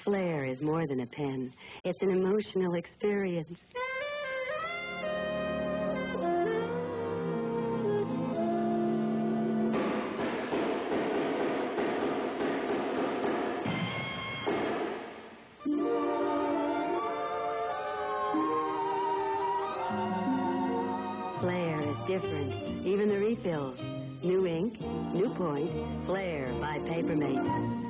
Flair is more than a pen. It's an emotional experience. Flair is different. Even the refills. New ink, new point, Flair by Papermate.